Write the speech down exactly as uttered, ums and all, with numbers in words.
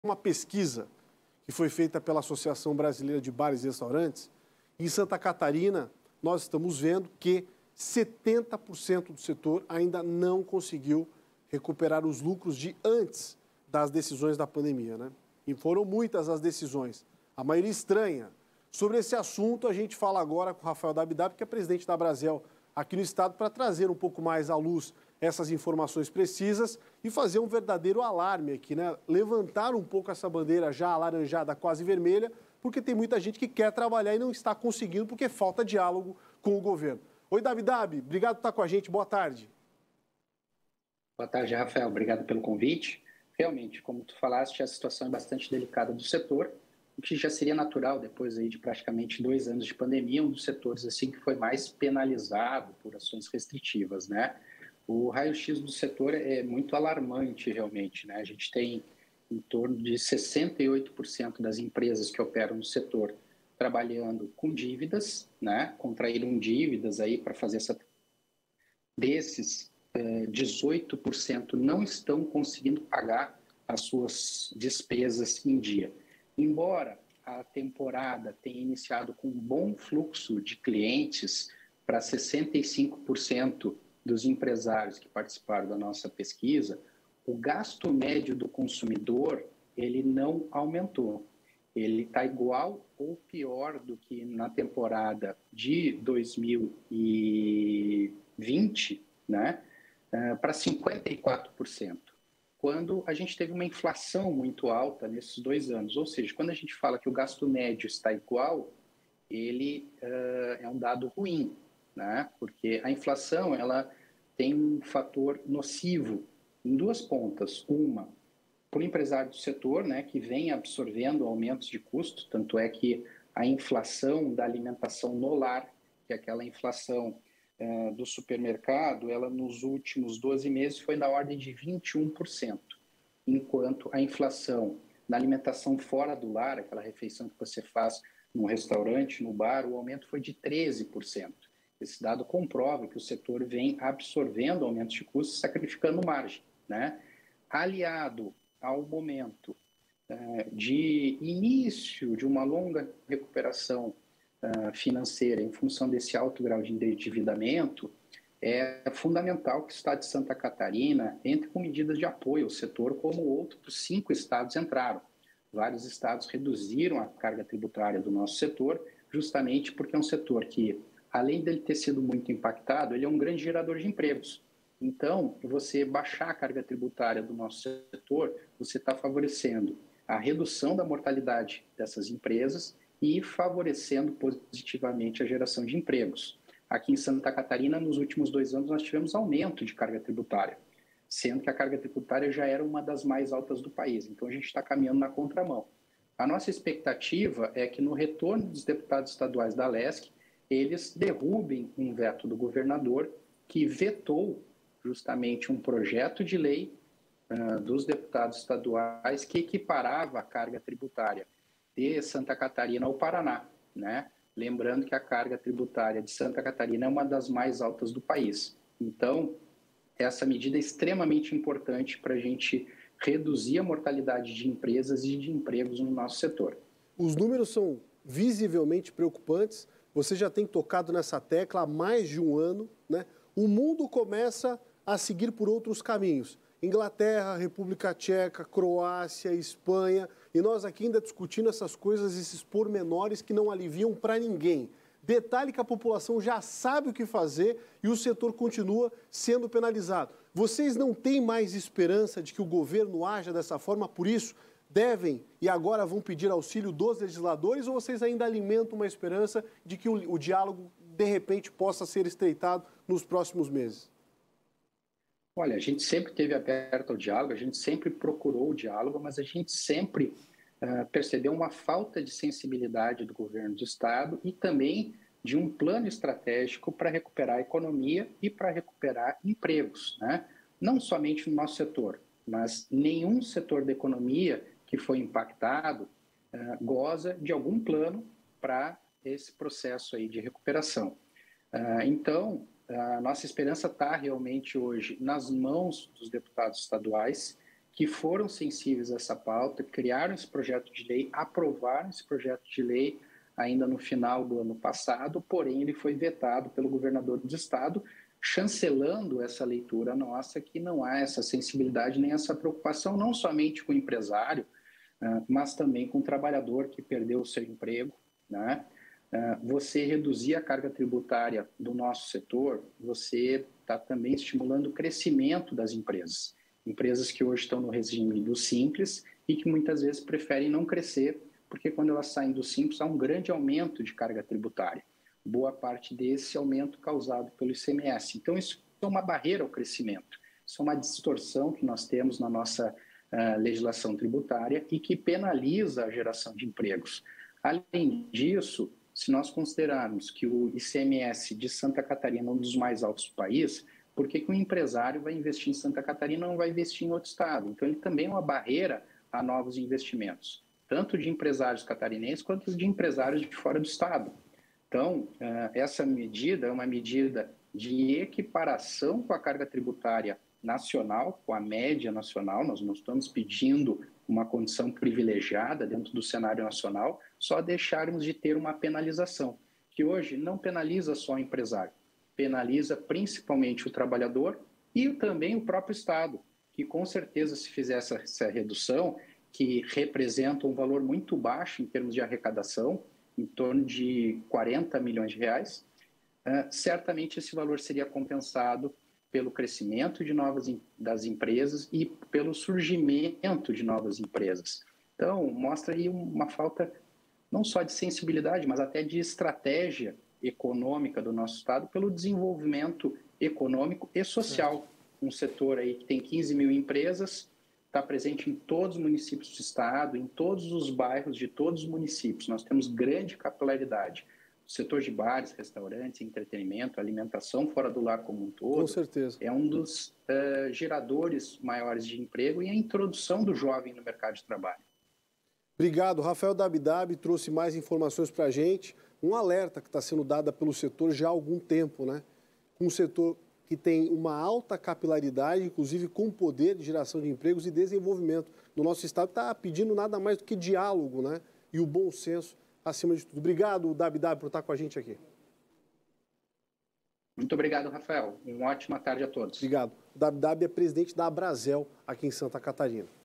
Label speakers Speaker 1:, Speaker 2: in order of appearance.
Speaker 1: uma pesquisa que foi feita pela Associação Brasileira de Bares e Restaurantes. Em Santa Catarina, nós estamos vendo que setenta por cento do setor ainda não conseguiu recuperar os lucros de antes das decisões da pandemia, né? E foram muitas as decisões, a maioria estranha. Sobre esse assunto, a gente fala agora com o Rafael Dabdab, que é presidente da Brasel aqui no estado, para trazer um pouco mais à luz essas informações precisas e fazer um verdadeiro alarme aqui, né? Levantar um pouco essa bandeira já alaranjada, quase vermelha, porque tem muita gente que quer trabalhar e não está conseguindo porque falta diálogo com o governo. Oi, Dabdab, obrigado por estar com a gente, boa tarde.
Speaker 2: Boa tarde, Rafael, obrigado pelo convite. Realmente, como tu falaste, a situação é bastante delicada do setor, o que já seria natural depois aí de praticamente dois anos de pandemia, um dos setores assim que foi mais penalizado por ações restritivas, né? O raio-x do setor é muito alarmante, realmente, né? A gente tem em torno de sessenta e oito por cento das empresas que operam no setor trabalhando com dívidas, né? Contraíram dívidas aí para fazer essa... Desses, dezoito por cento não estão conseguindo pagar as suas despesas em dia. Embora a temporada tenha iniciado com um bom fluxo de clientes para sessenta e cinco por cento dos empresários que participaram da nossa pesquisa, o gasto médio do consumidor ele não aumentou. Ele está igual ou pior do que na temporada de dois mil e vinte, né, para cinquenta e quatro por cento. Quando a gente teve uma inflação muito alta nesses dois anos. Ou seja, quando a gente fala que o gasto médio está igual, ele uh, é um dado ruim, né? Porque a inflação ela tem um fator nocivo em duas pontas. Uma, para o empresário do setor, né, que vem absorvendo aumentos de custo, tanto é que a inflação da alimentação no lar, que é aquela inflação uh, do supermercado, ela nos últimos doze meses foi na ordem de vinte e um por cento, enquanto a inflação na alimentação fora do lar, aquela refeição que você faz num restaurante, no bar, o aumento foi de treze por cento. Esse dado comprova que o setor vem absorvendo aumentos de custos, sacrificando margem, né? Aliado ao momento uh, de início de uma longa recuperação uh, financeira em função desse alto grau de endividamento, é fundamental que o estado de Santa Catarina entre com medidas de apoio ao setor, como outros cinco estados entraram. Vários estados reduziram a carga tributária do nosso setor, justamente porque é um setor que, além dele ter sido muito impactado, ele é um grande gerador de empregos. Então, você baixar a carga tributária do nosso setor, você está favorecendo a redução da mortalidade dessas empresas e favorecendo positivamente a geração de empregos. Aqui em Santa Catarina, nos últimos dois anos, nós tivemos aumento de carga tributária, sendo que a carga tributária já era uma das mais altas do país. Então, a gente está caminhando na contramão. A nossa expectativa é que, no retorno dos deputados estaduais da Lesc, eles derrubem um veto do governador que vetou justamente um projeto de lei uh, dos deputados estaduais que equiparava a carga tributária de Santa Catarina ao Paraná, né? Lembrando que a carga tributária de Santa Catarina é uma das mais altas do país. Então, essa medida é extremamente importante para a gente reduzir a mortalidade de empresas e de empregos no nosso setor.
Speaker 1: Os números são visivelmente preocupantes. Você já tem tocado nessa tecla há mais de um ano, né? O mundo começa a seguir por outros caminhos. Inglaterra, República Tcheca, Croácia, Espanha, e nós aqui ainda discutindo essas coisas, esses pormenores que não aliviam para ninguém. Detalhe que a população já sabe o que fazer e o setor continua sendo penalizado. Vocês não têm mais esperança de que o governo haja dessa forma, por isso devem e agora vão pedir auxílio dos legisladores, ou vocês ainda alimentam uma esperança de que o, o diálogo, de repente, possa ser estreitado nos próximos meses?
Speaker 2: Olha, a gente sempre esteve aberto ao diálogo, a gente sempre procurou o diálogo, mas a gente sempre uh, percebeu uma falta de sensibilidade do governo do estado e também de um plano estratégico para recuperar a economia e para recuperar empregos, né? Não somente no nosso setor, mas nenhum setor da economia que foi impactado uh, goza de algum plano para esse processo aí de recuperação. Uh, então, a nossa esperança está realmente hoje nas mãos dos deputados estaduais que foram sensíveis a essa pauta, criaram esse projeto de lei, aprovaram esse projeto de lei ainda no final do ano passado, porém ele foi vetado pelo governador do estado, chancelando essa leitura nossa, que não há essa sensibilidade nem essa preocupação, não somente com o empresário, mas também com o trabalhador que perdeu o seu emprego, né? Você reduzir a carga tributária do nosso setor, você está também estimulando o crescimento das empresas. Empresas que hoje estão no regime do Simples e que muitas vezes preferem não crescer, porque quando elas saem do Simples há um grande aumento de carga tributária. Boa parte desse aumento causado pelo I C M S. Então, isso é uma barreira ao crescimento. Isso é uma distorção que nós temos na nossa uh, legislação tributária e que penaliza a geração de empregos. Além disso, se nós considerarmos que o I C M S de Santa Catarina é um dos mais altos do país, por que que um empresário vai investir em Santa Catarina e não vai investir em outro estado? Então, ele também é uma barreira a novos investimentos, tanto de empresários catarinenses quanto de empresários de fora do estado. Então, essa medida é uma medida de equiparação com a carga tributária nacional, com a média nacional. Nós não estamos pedindo uma condição privilegiada dentro do cenário nacional, só deixarmos de ter uma penalização, que hoje não penaliza só o empresário, penaliza principalmente o trabalhador e também o próprio Estado, que com certeza se fizer essa, essa redução, que representa um valor muito baixo em termos de arrecadação, em torno de quarenta milhões de reais, uh, certamente esse valor seria compensado pelo crescimento de novas das empresas e pelo surgimento de novas empresas. Então, mostra aí uma falta não só de sensibilidade, mas até de estratégia econômica do nosso Estado pelo desenvolvimento econômico e social. Um setor aí que tem quinze mil empresas, está presente em todos os municípios do Estado, em todos os bairros de todos os municípios. Nós temos grande capilaridade. O setor de bares, restaurantes, entretenimento, alimentação fora do lar como um todo,
Speaker 1: com certeza,
Speaker 2: é um dos uh, geradores maiores de emprego e a introdução do jovem no mercado de trabalho.
Speaker 1: Obrigado. Rafael Dabdab trouxe mais informações para a gente. Um alerta que está sendo dado pelo setor já há algum tempo, né? Um setor que tem uma alta capilaridade, inclusive com poder de geração de empregos e desenvolvimento. No nosso estado está pedindo nada mais do que diálogo, né? E o bom senso acima de tudo. Obrigado, Dabdab, por estar com a gente aqui.
Speaker 2: Muito obrigado, Rafael. Uma ótima tarde a todos.
Speaker 1: Obrigado. O Dabdab é presidente da Abrazel aqui em Santa Catarina.